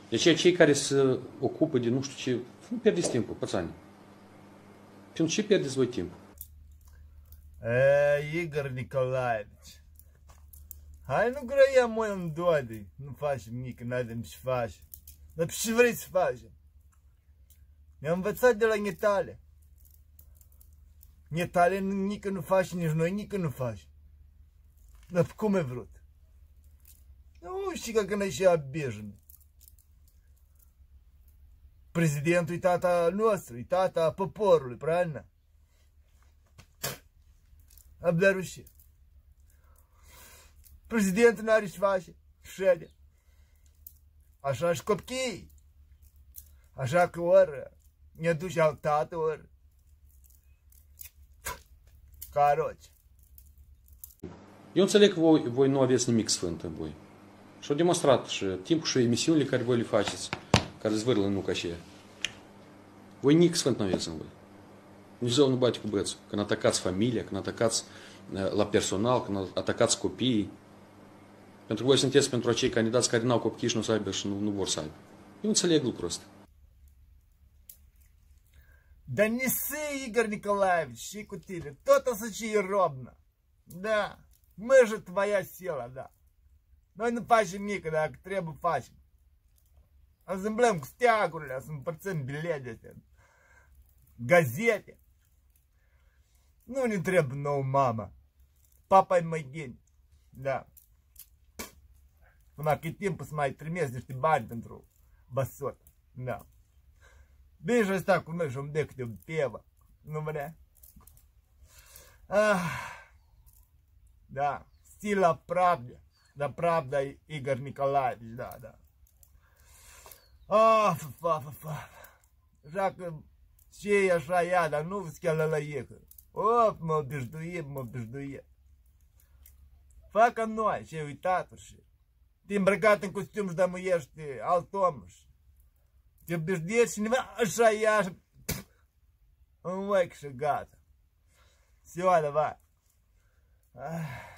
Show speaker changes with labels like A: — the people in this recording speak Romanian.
A: De aceea cei care se ocupă de nu știu ce, nu pierdeți timpul, pățani. Pentru ce pierdeți voi timpul?
B: Igor Nicolaevici, hai nu grăia moi în doade, nu facem nimic, n-avem ce face. Dar ce vrei să facem? Ne-am învățat de la Netale. Netale nică nu face, nici noi nică nu facem. Dar cum e vrut? Nu știi că când și abejăm. Prezidentul e tata nostru, e tata poporului, правильно? Обдаруще. Президент n-are ce face, șede. Așa și copiii. Așa că ori ne duce al tată, ori caroci.
A: Eu înțeleg că voi nu aveți nimic sfânt în voi. Și au demonstrat și timpul și emisiunile care voi le faceți, care zvârlă în nuca aceea. Voi nimic sfânt nu aveți în voi. Dumnezeu nu bate cu bățul. Când atacați familia, când atacați la personal, când atacați copiii. Pentru că voi sunteți pentru acei candidați care n-au copii și nu să aibă și nu vor să aibă. Eu înțeleg lucrul ăsta.
B: Да не ссы, Игорь Николаевич, și cu tine. Tot o să și ровно. Da. Măjă твоя сила, da. Noi nu facem nimic, dacă trebuie facem. Zâmblăm cu steagurile, să împărțim bilete, gazete. Nu ne trebuie nouă mama. Papa e mai geni. Da. Până cât timp să mai trimis niște bani pentru băsot. Da. Bine și ăsta cu noi și îmi dă câte o pievă. Nu vrea? Da. Stila Pravda. Da, Pravda e Igor Nicolaevici, da, da. Așa că ce e așa ea, dar nu vezi că la iecă. Mă obîjduie. Fac ca noi, ce uitat și te îmbrăcat în costum și dămuiești alt om și te obîjduiești cineva, așa ea și în ochi și gata. Все, давай.